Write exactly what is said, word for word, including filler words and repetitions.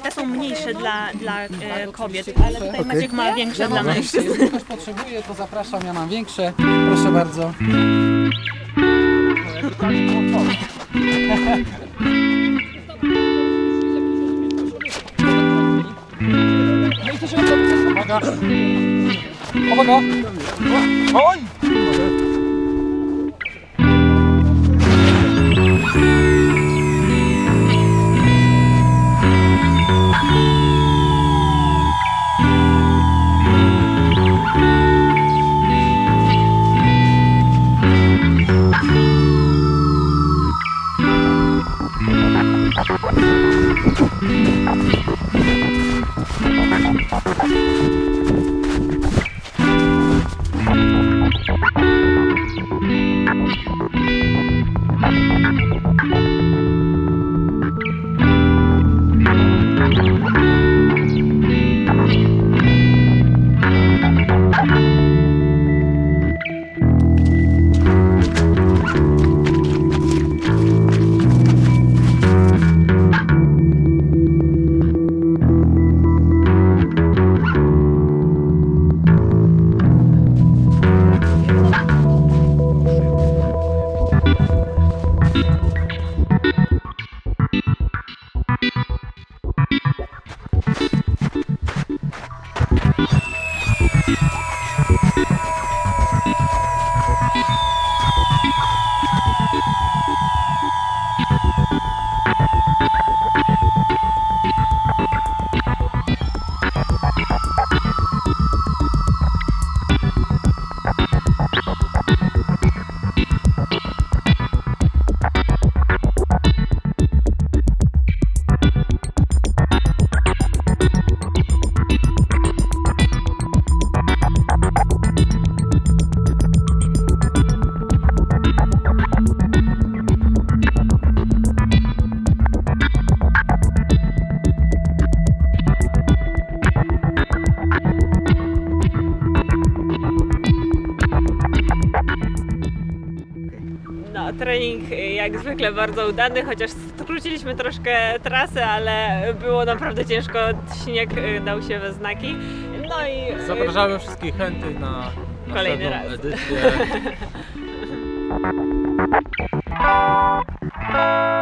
te są mniejsze dla, dla e, kobiet, ale tutaj okay. Maciek ma większe ja dla mężczyzn. Jeśli ktoś potrzebuje, to zapraszam, ja mam większe. Proszę bardzo. Uwaga! Uwaga! Oj! Trening jak zwykle bardzo udany, chociaż skróciliśmy troszkę trasę, ale było naprawdę ciężko, śnieg dał się we znaki. No i zapraszamy wszystkich chętnych na kolejny raz. Edycję.